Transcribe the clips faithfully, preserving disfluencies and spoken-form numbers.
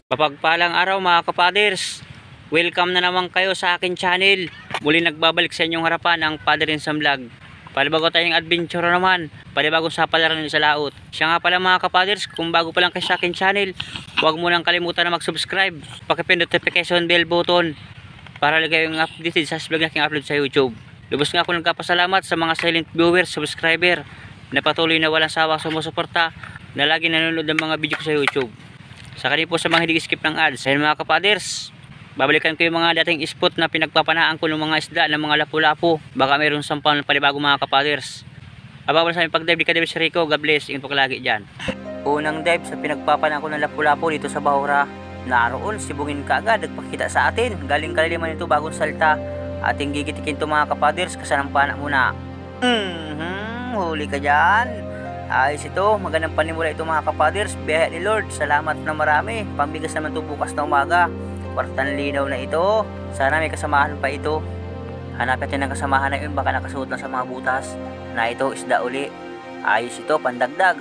Mapagpalang araw mga kapaders. Welcome na naman kayo sa akin channel. Muli nagbabalik sa inyong harapan ang Father in Some Vlog. Palibago tayong adventure naman. Palibagong sapalaran sa laot. Siya nga pala mga kapaders, kung bago pa lang kayo sa akin channel, huwag mo nang kalimutan na mag-subscribe. Pakipindot notification bell button para lagi kayong updated sa vlog na aking upload sa YouTube. Lubos nga ako nagkapasalamat sa mga silent viewers, subscriber na patuloy na walang sawa sumusuporta na lagi nanonood ng mga video ko sa YouTube. Sa kanil po sa mga hindi skip ng ads. Ayun mga kapaders, babalikan ko yung mga dating spot na pinagpapanaan ko ng mga isda ng mga lapu-lapu. Baka mayroong sampang panibago mga kapaders. Ababal sa aming pag-dive, di ka dive si Rico. God bless, ingat po lagi dyan. Unang dive sa pinagpapanaan ko ng lapu-lapu dito sa Bahura. Naroon, sibungin ka agad, nagpakita sa atin. Galing kaliliman ito bagong salta. Ating gigitikin ito mga kapaders, kasanampana muna. Mm-hmm, huli ka dyan. Ayos ito, magandang panimula ito mga kapaders. Biyaya ni Lord, salamat na marami. Pambigas naman ito bukas na umaga. Kwartang linaw na ito. Sana may kasamahan pa ito. Hanapin natin ng kasamahan na yun, baka nakasuot lang sa mga butas. Na ito, isda uli. Ayos ito, pandagdag.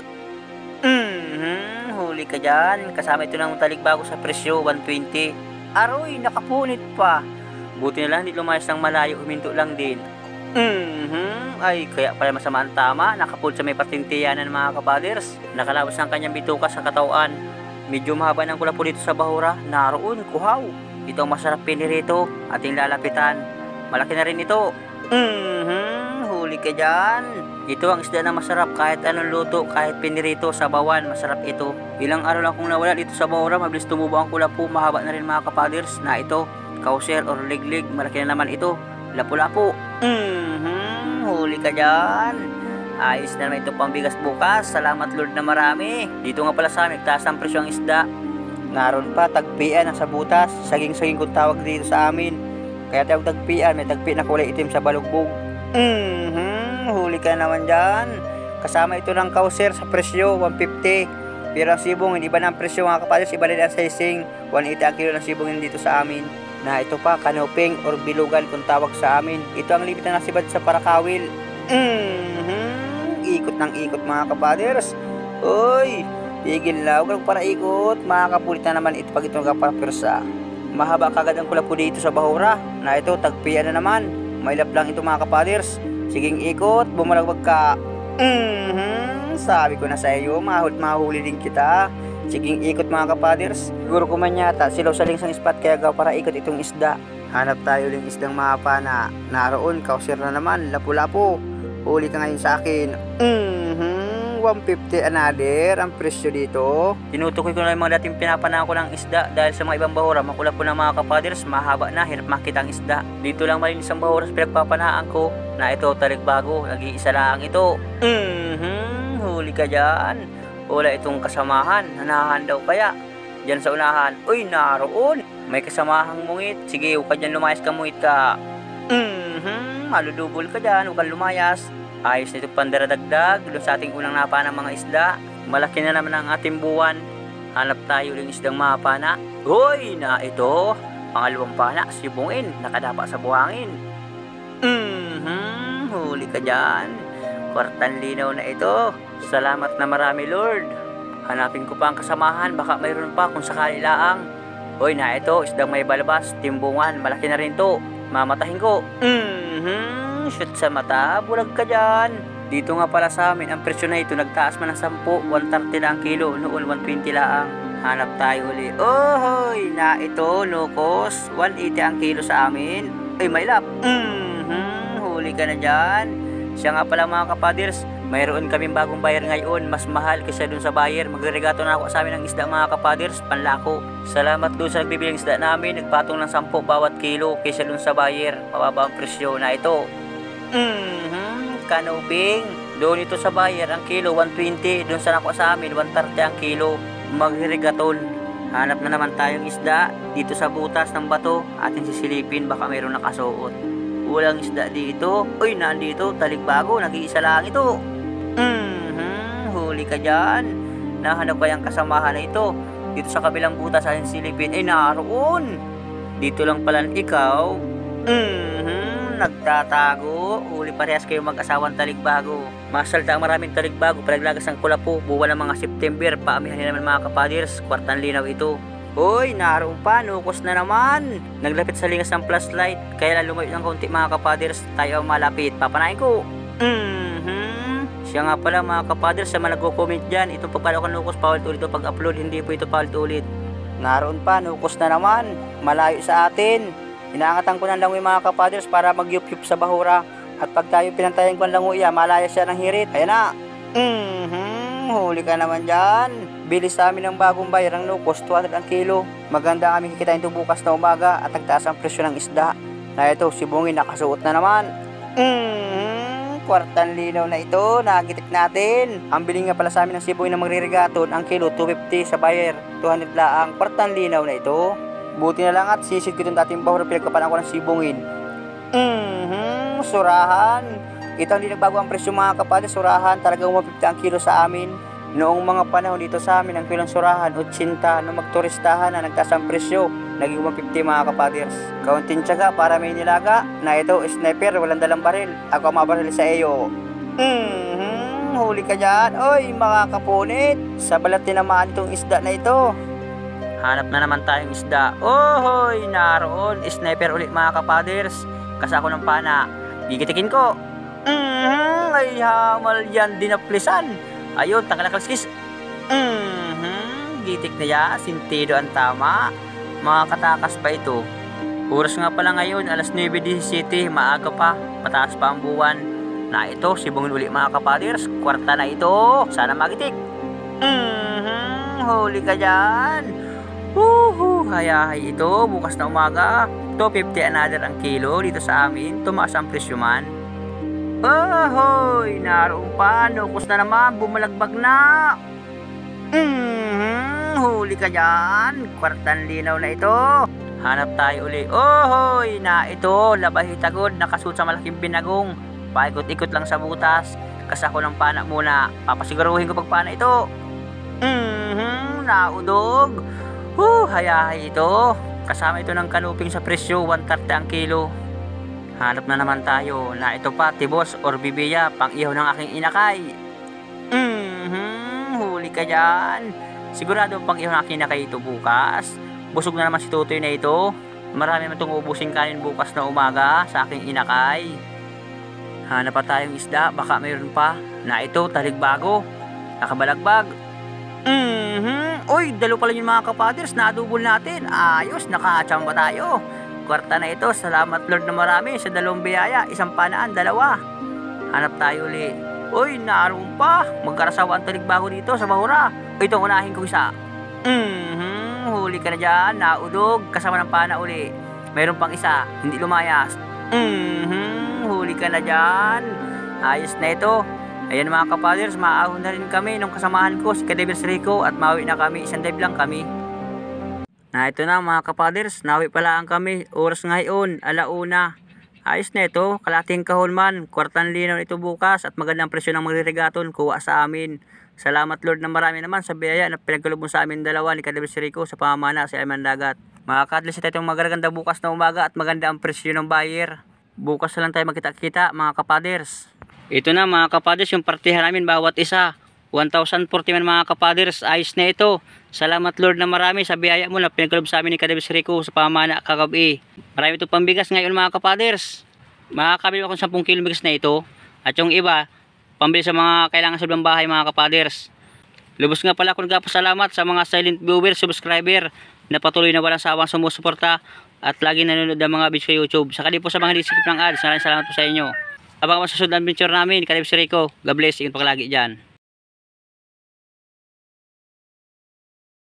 Mm-hmm, huli ka dyan. Kasama ito ng talikbago sa presyo, one twenty. Aroy, nakapunit pa. Buti na lang, hindi lumayas ng malayo, huminto lang din. Mm-hmm. Ay, kaya pala masama ang tama. Nakapul sa may partintiyanan mga kapaders. Nakalabas ng kanyang bituka sa katawan. Medyo mahaba ng kulapo dito sa Bahura. Naroon, kuhaw. Ito ang masarap pinirito. Ating lalapitan. Malaki na rin ito. Mm-hmm. Huli ka dyan. Ito ang isda na masarap. Kahit anong luto, kahit pinirito, sabawan, masarap ito. Ilang araw lang kung nawala dito sa Bahura. Mabilis tumubo ang kulapo. Mahaba na rin mga kapaders. Na ito, kauser or liglig. Malaki na naman ito. Lapu-lapu. Mm-hmm. Huli ka dyan. Ayos na naman ito pambigas bukas. Salamat Lord na marami. Dito nga pala sa amin, taas ang presyo ang isda. Naroon pa, tagpian ang sa butas. Saging-saging kung tawag dito sa amin. Kaya tawag tagpian, may tagpi na kulay itim sa balugbog. Mm-hmm. Huli ka naman dyan. Kasama ito ng kauser sa presyo, one fifty. Pero ang sibong, hindi ba ng presyo mga kapaders? Iba rin ang sizing. one eighty ang kilo ng sibong dito sa amin. Na ito pa, kanoping or bilugan kung tawag sa amin. Ito ang limit na nasibad sa parakawil. Mm-hmm. Ikot ng ikot mga kapaders. Uy, tigil na, huwag para ikot. Makakapulit na naman ito pag ito nagkaparapirsa. Mahaba kagad ang kulapo dito sa Bahura. Na ito, tagpian na naman. Mailap lang ito mga kapaders. Siging ikot, bumalagwag ka. Mm-hmm. Sabi ko na sa iyo, mahul mahuli din kita. Siging ikot mga kapaders. Siguro kumanyata silaw sa lingsang spot kaya gaw para ikot itong isda. Hanap tayo ng isdang mapa na naroon, kauser na naman, lapu-lapu. Huli ka ngayon sa akin. Mm-hmm, one fifty another ang presyo dito. Tinutukoy ko na yung mga dating pinapanaan ko ng isda dahil sa mga ibang Bahura, makulap po ng mga kapaders, mahaba na, hirap makita ang isda. Dito lang malinis ang Bahura sa pinagpapanaan ko na ito talikbago, nag-iisa lang ito. Mm-hmm, huli ka dyan. Wala itong kasamahan, nanahan daw kaya. Diyan sa unahan, uy naroon, may kasamahang mungit. Sige, huwag ka dyan lumayas ka, mungit ka. Mm-hmm, maludubol ka dyan, huwag kang lumayas. Ayos na itong pandaradagdag doon sa ating unang napa ng mga isda. Malaki na naman ang ating buwan. Hanap tayo ng isdang mapana. Hoy, na ito, pangalawang pana, sibungin, nakadapa sa buhangin. Mm-hmm, huli ka dyan. Kwartang linaw na ito. Salamat na marami Lord. Hanapin ko pa ang kasamahan, baka mayroon pa kung sakali laang. Hoy na ito, isdang may balabas, timbungan, malaki na rin to. Mamatahin ko. Mm-hmm, shoot sa mata, bulag ka dyan. Dito nga pala sa amin, ang presyo na ito, nagtaas man ng sampu, one thirty na ang kilo, noon one twenty laang. Hanap tayo uli. Oh, hoy, na ito, locos, one eighty ang kilo sa amin. Ay, may lap. Mm-hmm, huli ka na dyan. Siya nga pala mga kapaders, mayroon kaming bagong buyer ngayon, mas mahal kaysa dun sa buyer. Magregato na ako sa amin ng isda mga kapaders, panlako. Salamat dun sa nagbibilang isda namin, nagpatong ng sampu bawat kilo kaysa dun sa buyer. Mababa ang presyo na ito. Mm-hmm, kanuping. Doon ito sa buyer, ang kilo one twenty, dun sa nakuha sa amin, one thirty ang kilo. Magregaton. Hanap na naman tayong isda dito sa butas ng bato. Atin sisilipin, baka mayroon nakasuot. Walang isda dito. Uy, nandito, talikbago, nag-iisa lang ito. Mm-hmm, huli ka dyan. Nahanap ko yung kasamahan na ito. Dito sa kabilang butas ating silipin, ay naroon. Dito lang pala ikaw. Mm-hmm, nagtatago. Huli parehas kayo mag-asawang talikbago. Masalta ang maraming talikbago. Palaglagas ng kulapo. Buwan ng mga September. Paamihan nila naman mga kapaders. Kwartang linaw ito. Uy, naroon pa, nukos na naman. Naglapit sa lingas ng flashlight, kaya lang lumayo ng kaunti mga kapaders, tayo ang malapit. Papanayin ko. Mhm. Siya nga pala mga kapaders, sa mga nagko-comment dyan, itong pagkalokan nukos, paulit ulit ito pag-upload, hindi po ito paulit ulit. Naroon pa, nukos na naman, malayo sa atin. Inaangatan ko ng langoy mga kapaders para magyup-yup sa bahura. At pag tayo pinantayan ko ng langoy, malaya siya ng hirit. Ayan na. Mhm, huli ka naman dyan. Bilis sa amin ng bagong bayar ng nukos, two hundred ang kilo. Maganda kami kikitain ito bukas na umaga at nagtaas ang presyo ng isda. Na ito, si Bungin nakasuot na naman. Mhm, kwartang linaw na ito, nagitik natin. Ang biling nga pala sa amin ng sibungin na magririgaton, ang kilo two fifty sa buyer, two hundred laang, kwartang linaw na ito. Buti na lang at sisid ko itong dating bahura, pinagkapanan ko ng sibungin. Mhm, surahan. Ito hindi nagbago ang presyo mga kapatid, surahan talagang one fifty ang kilo sa amin. Noong mga panahon dito sa amin, ang kilong surahan, eighty, nung magturistahan na nagtaas ang presyo, naging one fifty mga kapaders. Kaunting tiyaga para may nilaga, na ito, sniper, walang dalang baril. Ako mabaril sa iyo. Mhm, huli ka dyan. Oy, mga kapunit, sa balat tinamaan itong isda na ito. Hanap na naman tayong isda. Ohoy, naroon, sniper ulit mga kapaders. Kasako ng pana, gigitikin ko. Mhm, ay hamal yan, dinaplisan. Ayun, tangkalakalskis. Mhm, gitik na ya, sintido ang tama. Mga katakas pa ito. Oras nga pala ngayon, alas nine seventeen, maaga pa, pataas pa ang buwan. Na ito, sibungin uli mga kapaders, kwarta na ito, sana magitik. Mhm, huli ka dyan. Woohoo, hayahay ito, bukas na umaga. two fifty another ang kilo dito sa amin, tumaas ang presyo man. Ahoy, naroon pa, nukos na naman, bumalagbag na. Mhm, huli ka dyan, kwartang linaw na ito. Hanap tayo uli. Ohoy, na ito, labahitagod, nakasuot sa malaking binagong. Paikot-ikot lang sa butas, kasako ng pana muna, papasiguruhin ko pag pana ito. Mhm, naudog. Huh, hayahay ito. Kasama ito ng kanuping sa presyo, one thirty ang kilo. Hanap na naman tayo, na ito pa, tibos or bibiya, pang ihaw ng aking inakay. Mhm, huli ka dyan. Sigurado pang ihaw ng aking inakay ito bukas. Busog na naman si Tutoy na ito. Marami man itong ubusing kanin bukas na umaga sa aking inakay. Hanap pa tayong isda, baka mayroon pa. Na ito, taligbago, nakabalagbag. Mhm, uy, dalo pala yung mga kapaders, nadubol natin. Ayos, nakachamba tayo. Kwarta na ito, salamat Lord na marami sa dalawang biyaya, isang panaan, dalawa. Hanap tayo uli. Uy, naroon pa, magkarasawa ang taligbago dito sa bahura. Itong unahin ko isa. Mhm, huli ka na dyan, naudog, kasama ng pana uli. Mayroon pang isa, hindi lumayas. Mhm, huli ka na dyan. Ayos na ito. Ayan mga kapaders, maahon na rin kami nung kasamahan ko, si Kadebers Rico, at mawi na kami, isang dive lang kami. Na ito na mga kapaders, nawi pala ang kami, oras ngayon, alauna. Ayos na ito, kalating kahon man, kwartang linaw ito bukas, at magandang presyo ng magririgaton, kuha sa amin. Salamat Lord na marami naman sa biyaya na pinagkalubong sa amin dalawa ni Kadebers Rico sa pamamana sa Ayman Dagat. Mga kadlis, ito itong magaganda bukas na umaga at maganda ang presyo ng buyer. Bukas na lang tayo magkita-kita mga kapaders. Ito na mga kapaders, yung partihan namin bawat isa. one thousand forty man mga kapaders, ayos na ito. Salamat Lord na marami sa biyaya mo na pinagkalob sa amin ni Kadebers Rico sa pamana kagabi. Marami itong pambigas ngayon mga kapaders. Makakabili ako ng ten kilo bigas na ito. At yung iba, pambili sa mga kailangan sa ibang bahay mga kapaders. Lubos nga pala ako nagpasalamat sa mga silent viewer, subscriber na patuloy na walang sawang sumusuporta at lagi nanonood ng mga videos sa YouTube. Saka din po sa mga diskip ng ads, maraming salamat po sa inyo. Abang masusunod ang adventure namin, Kadebers Rico. God bless, ingat pa lagi dyan.